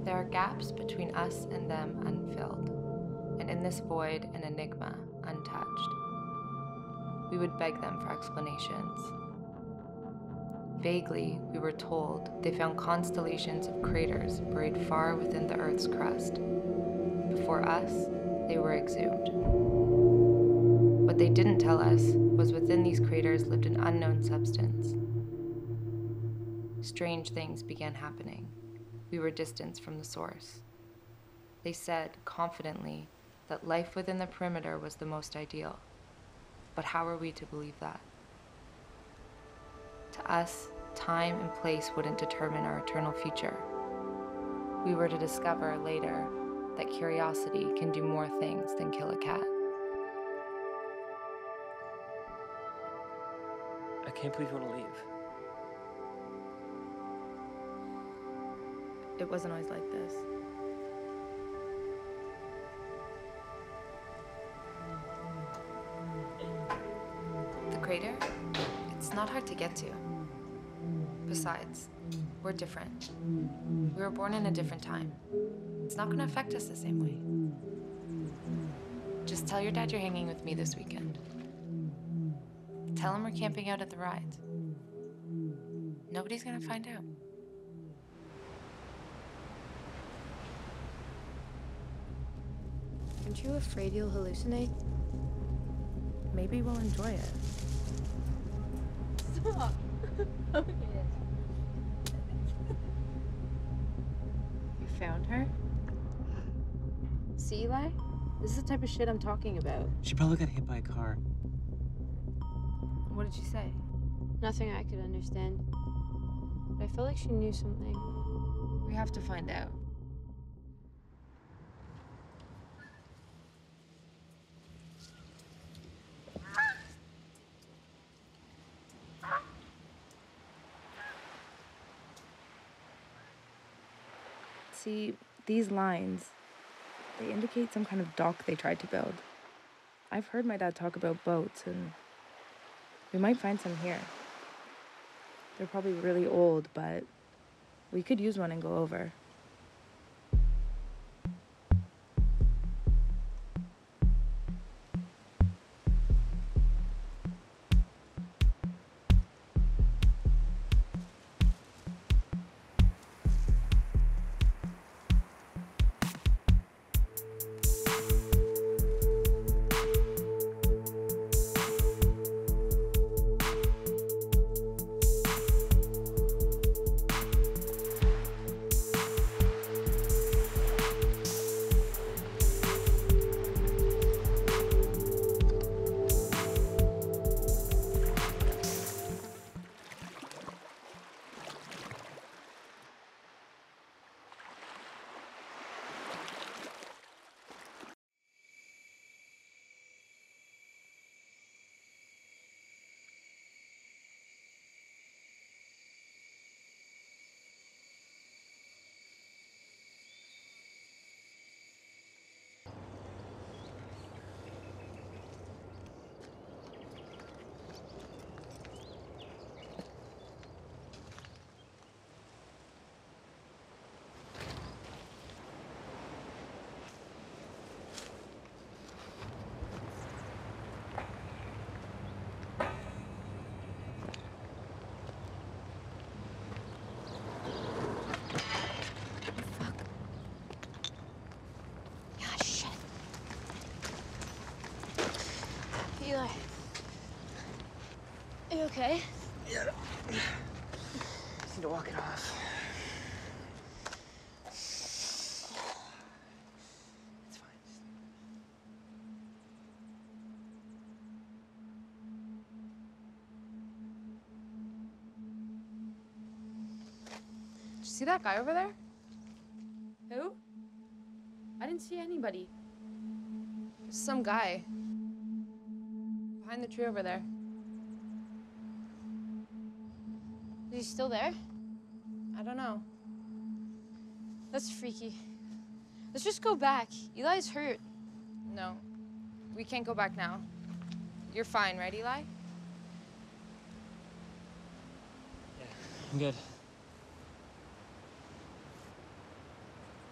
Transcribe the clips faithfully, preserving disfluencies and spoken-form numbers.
There are gaps between us and them unfilled, and in this void an enigma untouched. We would beg them for explanations. Vaguely, we were told they found constellations of craters buried far within the Earth's crust. Before us, they were exhumed. What they didn't tell us was within these craters lived an unknown substance. Strange things began happening. We were distanced from the source. They said, confidently, that life within the perimeter was the most ideal. But how are we to believe that? To us, time and place wouldn't determine our eternal future. We were to discover later that curiosity can do more things than kill a cat. I can't believe you want to leave. It wasn't always like this. The crater? It's not hard to get to. Besides, we're different. We were born in a different time. It's not going to affect us the same way. Just tell your dad you're hanging with me this weekend. Tell him we're camping out at the rides. Nobody's going to find out. Aren't you afraid you'll hallucinate? Maybe we'll enjoy it. Stop. Okay. You found her? See, Eli? This is the type of shit I'm talking about. She probably got hit by a car. What did she say? Nothing I could understand. But I felt like she knew something. We have to find out. See, these lines, they indicate some kind of dock they tried to build. I've heard my dad talk about boats, and we might find some here. They're probably really old, but we could use one and go over. Eli. Are you okay? Yeah. Just need to walk it off. It's fine. Did you see that guy over there? Who? I didn't see anybody. Some guy. Behind the tree over there. Is he still there? I don't know. That's freaky. Let's just go back. Eli's hurt. No. We can't go back now. You're fine, right, Eli? Yeah, I'm good.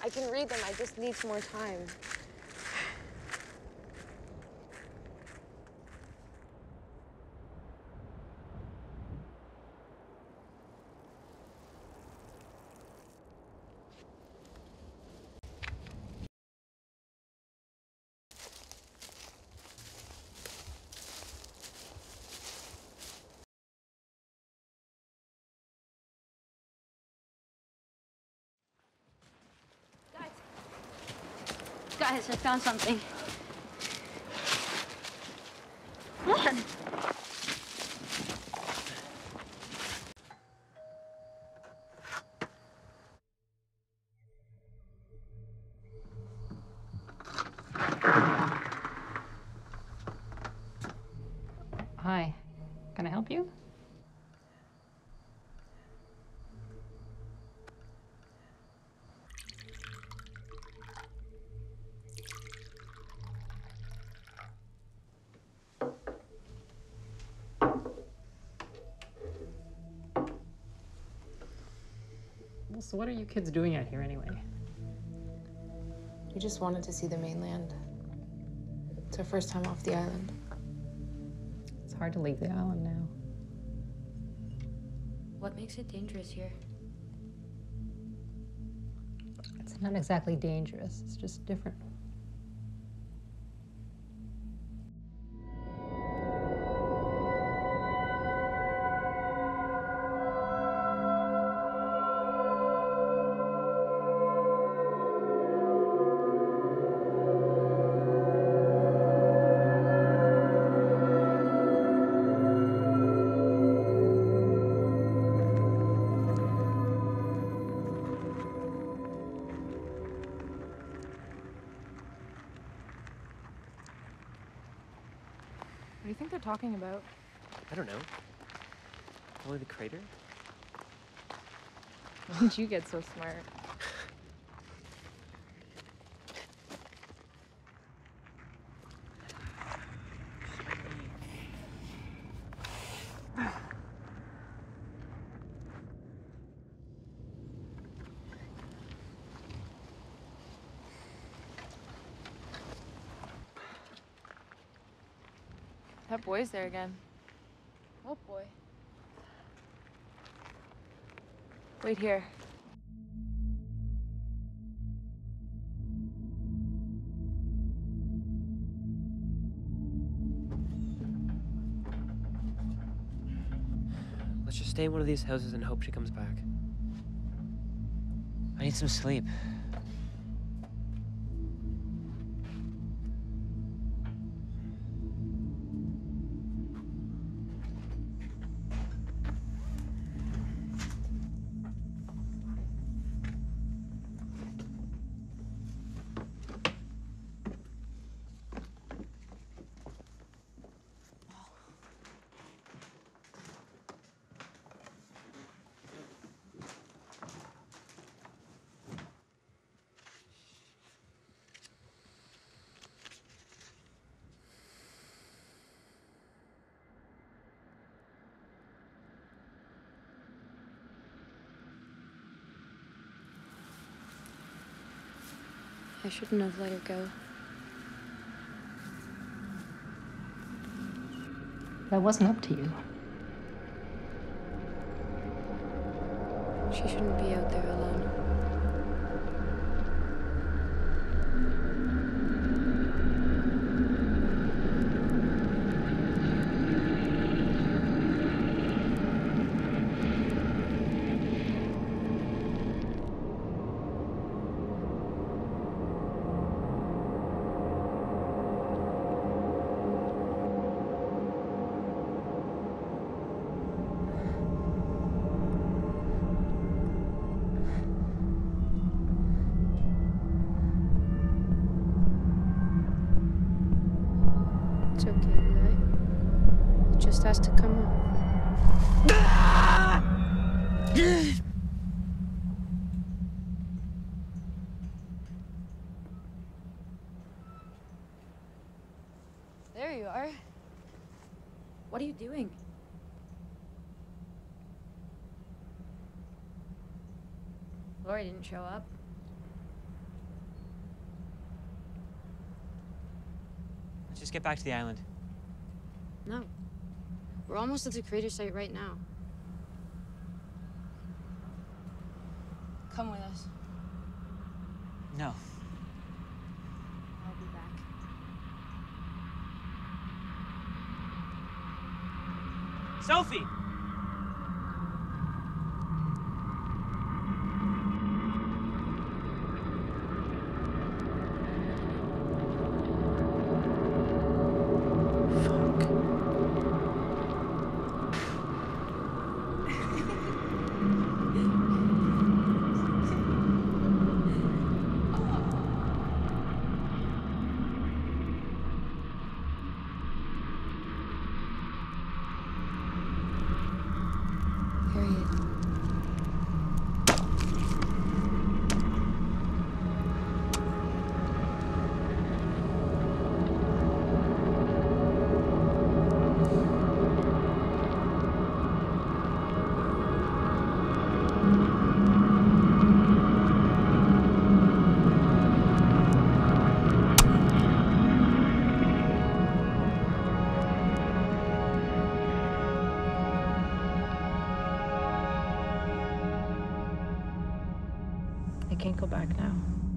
I can read them, I just need some more time. Guys, I found something. Come on. Hi, can I help you? Well, so what are you kids doing out here anyway? We just wanted to see the mainland. It's our first time off the island. It's hard to leave the island now. What makes it dangerous here? It's not exactly dangerous, it's just different. What do you think they're talking about? I don't know. Only the crater? When did you get so smart? That boy's there again. What boy? Wait here. Let's just stay in one of these houses and hope she comes back. I need some sleep. I shouldn't have let her go. That wasn't up to you. She shouldn't be out there alone. It's okay, Eli. It just has to come up. There you are. What are you doing? Lori didn't show up. Just get back to the island. No. We're almost at the crater site right now. Come with us. No. I'll be back. Sophie! Period. I can't go back now.